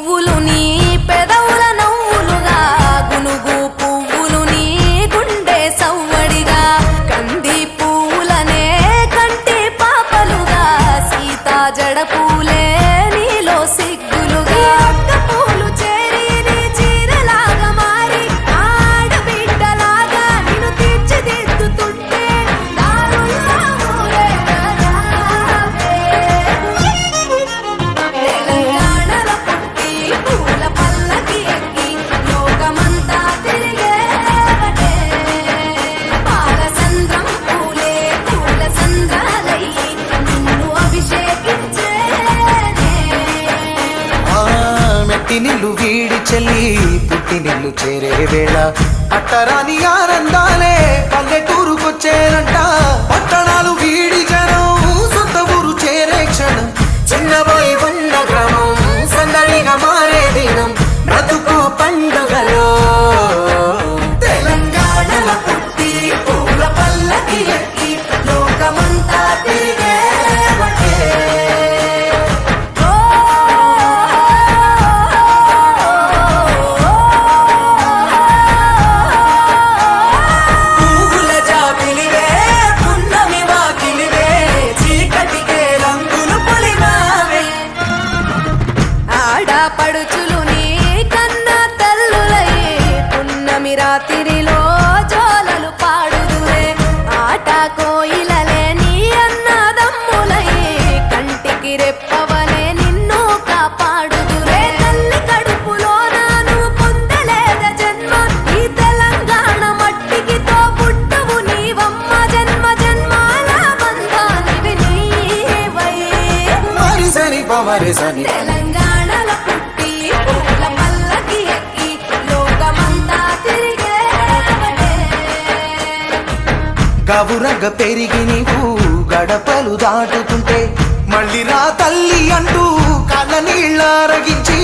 పువ్వులు నీ పెదవుల నవ్వులుగా గునుగు పువ్వులు నీ గుండె సవ్వడిగా కంది పువ్వులనే కంటి పాపలుగా సీతా జడ పూలే నీలో సిగ్గులుగా ఒక్క పూలు చేరి నీ చీరలాగా మారి ఆడబిడ్డలాగా నిన్ను తీర్చిదిద్దుతుంటే దారుల్లా ఊరే రావే తెలంగాణలో పుట్టి పూల పల్లకి ఎక్కి లోకమంతా తిరిగేవటే పాలసంద్రం పూలే పూల సంద్రాలయ్యి నిన్ను అభిషేకించేనే మెట్టి నిల్లు వీడి చెల్లి పుట్టి నిల్లు చేరే వేళ అట్టరాని ఆనందాలే పల్లెటూరుకొచ్చేనంట పట్టణాలు వీడి జనం సొంత ఊరు చేరే క్షణం చిన్నబోయి ఉన్న గ్రామం సందడిగా మారే దినం బ్రతుకు పండుగలో తెలంగాణలో పుట్టి పూల పల్లకి ఎక్కి లోకమంతా తిరిగేవటే పువ్వుల జాబిలివే పున్నమి వాకిలివే చీకటికే రంగులు పొలిమావే ఆడపడుచులు నీ కన్న తల్లులయ్యే పున్నమి రాత్రిలో జోలలు పాడుదురే ఆట కోయిలలే నీ అన్నదమ్ములయ్యే కంటికి రెప్పవలే నిన్ను కాపాడుదురే తల్లి కడుపులో నాను పొందలేద జన్మ ఈ తెలంగాణ మట్టికి తో పుట్టవు నీవమ్మ జన్మ జన్మాల బంధానివి నీవై మరిసని పమరిసని తెలంగాణలో పుట్టి పూల పల్లకి ఎక్కి లోకమంతా తిరిగేవటే గవురగ పెరిగి నీవు గడపలు దాటుతుంటే మళ్ళీ రా తల్లి అంటూ కళ్ళ నీళ్ళ రగించి